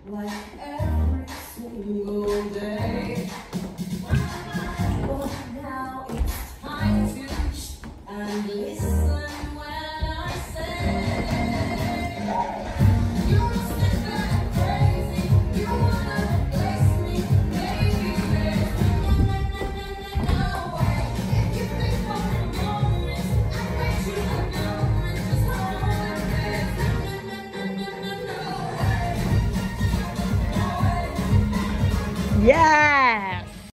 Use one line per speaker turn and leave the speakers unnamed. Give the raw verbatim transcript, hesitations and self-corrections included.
like every single day. But now it's time to shh and listen when I say, you must think that I'm crazy. You wanna place me, baby. No, no, no, no, no, no way. If you think for a moment, I bet you a moment just hold it there. No, no, no, no, no, no way.
Yeah.